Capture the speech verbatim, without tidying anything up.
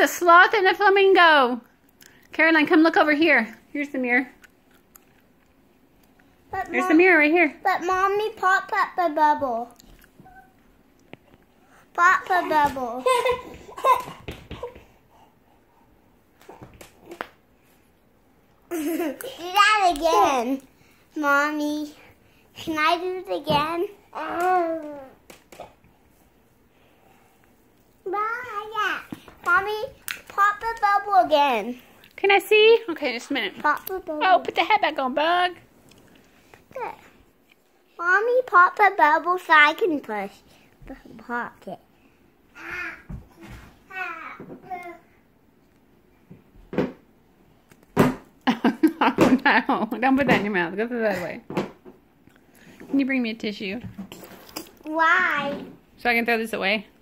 a sloth and a flamingo. Caroline, come look over here. Here's the mirror. But Here's Mom, the mirror right here. But Mommy, pop up the bubble. Pop the bubble. Do that again, Mommy. Can I do it again? Mommy, pop the bubble again. Can I see? Okay, just a minute. Pop the bubble. Oh, put the head back on, Bug. Good. Mommy, pop the bubble so I can push the pocket. Oh, no. Don't put that in your mouth. Go the other way. Can you bring me a tissue? Why? So I can throw this away?